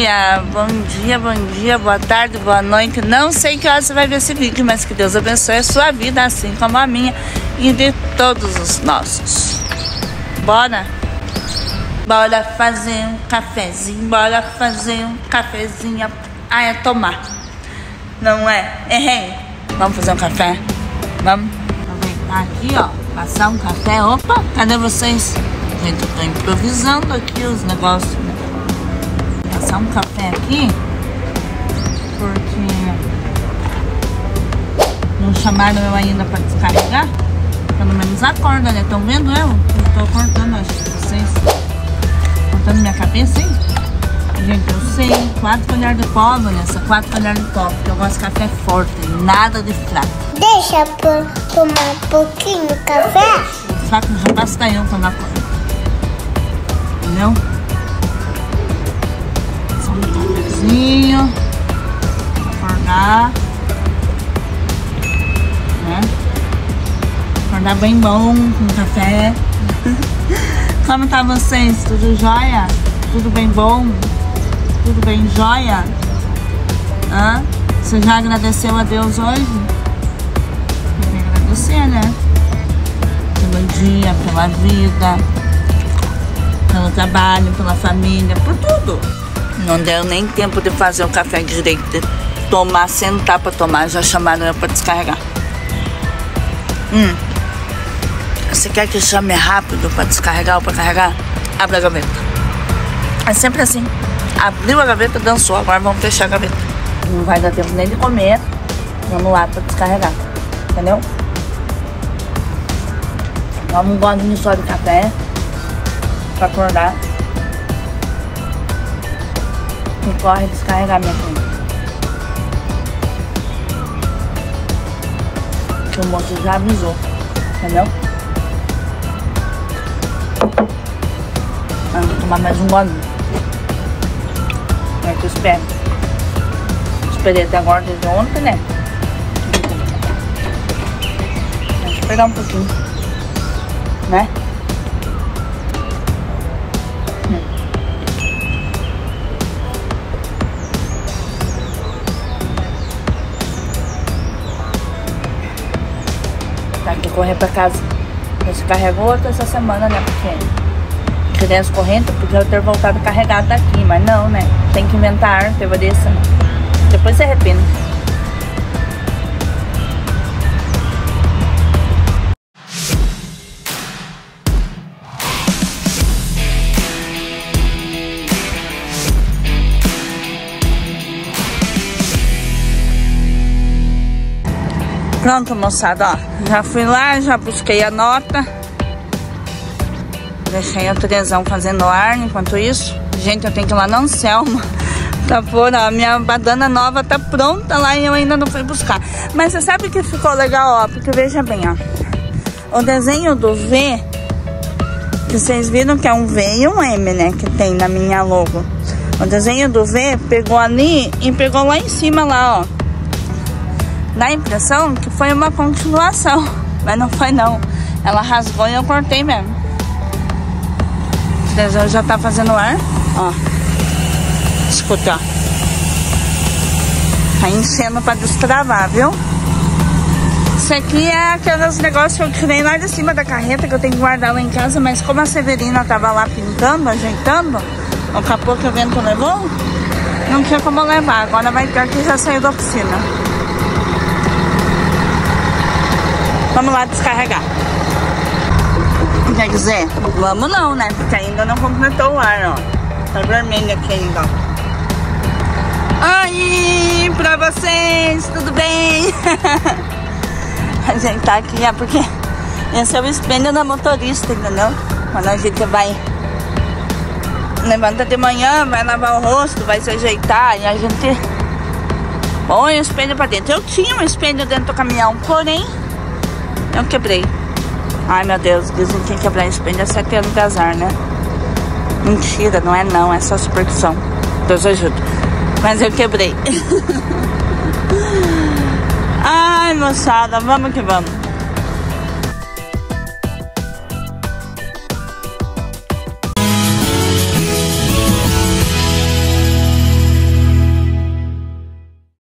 boa tarde, boa noite. Não sei que hora você vai ver esse vídeo, mas que Deus abençoe a sua vida, assim como a minha e de todos os nossos. Bora? Bora fazer um cafezinho, bora fazer um cafezinho. Ah, é tomar. Não é? Errei. Vamos fazer um café? Vamos? Aproveitar aqui, ó, passar um café. Opa, cadê vocês? Gente, eu tô improvisando aqui os negócios, né? Passar um café aqui, porque não chamaram eu ainda pra descarregar. Pelo menos acorda, né? Estão vendo eu? Eu tô cortando, acho que vocês. Cortando minha cabeça, hein? Gente, eu sei, 4 colheres de pó, Vanessa, 4 colheres de pó, porque eu gosto de café forte, nada de fraco. Deixa eu tomar um pouquinho de café. O fraco já basta eu quando acordo. Entendeu? Só um cafezinho, acordar, né? Acordar bem bom com café. Como tá vocês? Tudo jóia? Tudo bem bom? Tudo bem jóia? Hã? Você já agradeceu a Deus hoje? Tem que agradecer, né? Pelo dia, pela vida, pelo trabalho, pela família, por tudo. Não deu nem tempo de fazer o café direito, de tomar, sentar pra tomar, já chamaram eu pra descarregar. Você quer que chame rápido pra descarregar ou pra carregar? Abre a gaveta. É sempre assim. Abriu a gaveta, dançou, agora vamos fechar a gaveta. Não vai dar tempo nem de comer. Vamos lá pra descarregar. Entendeu? Vamos um golinho só de café pra acordar. E corre descarregar, minha filha. Que o moço já avisou. Entendeu? Vou tomar mais um golinho. É que eu espero. Esperei até agora desde ontem, né? Deixa eu esperar um pouquinho. Né? Tá, tem que correr pra casa. Você carregou outra essa semana, né? Porque tirei as correntes, podia ter voltado carregado daqui, mas não, né? Tem que inventar arte, eu vou descer. Depois se arrepende. Pronto, moçada, ó. Já fui lá, já busquei a nota. Deixei o Terezão fazendo ar enquanto isso. Gente, eu tenho que ir lá na Anselma. Tá por, ó, minha badana nova tá pronta lá e eu ainda não fui buscar. Mas você sabe que ficou legal, ó. Porque veja bem, ó. O desenho do V, que vocês viram que é um V e um M, né? Que tem na minha logo. O desenho do V pegou ali e pegou lá em cima, lá, ó. Dá a impressão que foi uma continuação. Mas não foi, não. Ela rasgou e eu cortei mesmo. O desenho já tá fazendo ar, ó. Escuta, ó. Tá enchendo pra destravar, viu? Isso aqui é aqueles negócios que eu tirei lá de cima da carreta, que eu tenho que guardar lá em casa. Mas como a Severina tava lá pintando, ajeitando, o capô que o vento levou, não tinha como levar. Agora vai ter que já saiu da oficina. Vamos lá descarregar. Quer dizer, vamos não, né? Porque ainda não completou o ar, ó. Tá vermelho aqui ainda, ó. Oi, pra vocês, tudo bem? A gente tá aqui, é porque esse é o espelho da motorista, entendeu? Quando a gente vai, levanta de manhã, vai lavar o rosto, vai se ajeitar e a gente põe o espelho pra dentro. Eu tinha um espelho dentro do caminhão, porém eu quebrei. Ai, meu Deus, dizem que quebrar espelho é 7 anos de azar, né? Mentira, não é não, é só superstição. Deus ajuda. Mas eu quebrei. Ai, moçada, vamos que vamos.